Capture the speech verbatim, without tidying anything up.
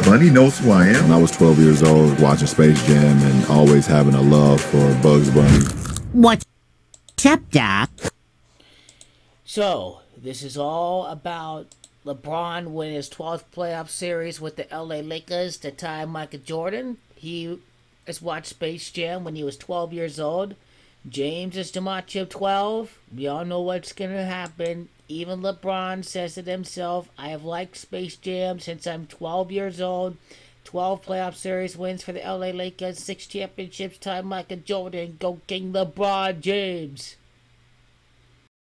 Bunny knows who I am. When I was twelve years old, watching Space Jam and always having a love for Bugs Bunny. What's up, Doc? So, this is all about LeBron winning his twelfth playoff series with the L A Lakers to tie Michael Jordan. He has watched Space Jam when he was twelve years old. James is DiMaggio twelve. We all know what's going to happen. Even LeBron says it himself. I have liked Space Jam since I'm twelve years old. twelve playoff series wins for the L A Lakers. six championships, tie Michael Jordan. Go King LeBron James.